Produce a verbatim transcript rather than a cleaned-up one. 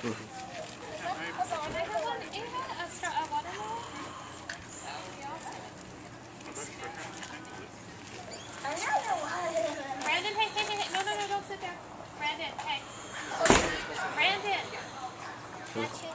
Brandon, hey, hey, hey, no, no, no, don't sit there. Brandon, hey. Brandon. That's it.